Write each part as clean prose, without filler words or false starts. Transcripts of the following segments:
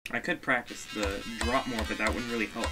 I could practice the drop more, but that wouldn't really help.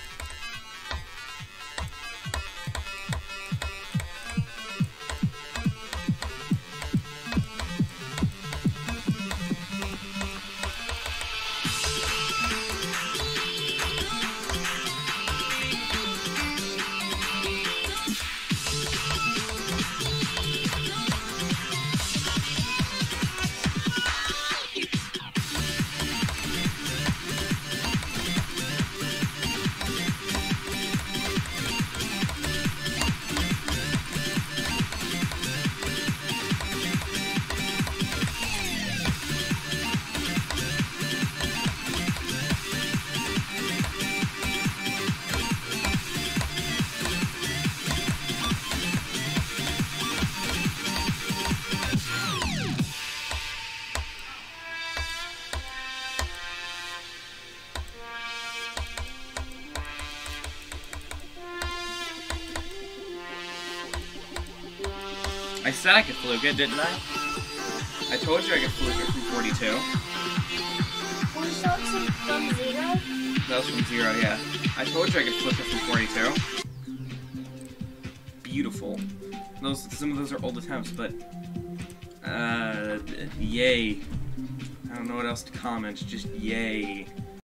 I said I could fluke it, didn't I? I told you I could fluke it from 42. Was that from 0? That was from 0, yeah. I told you I could fluke it from 42. Beautiful. Some of those are old attempts, but yay. I don't know what else to comment, just yay.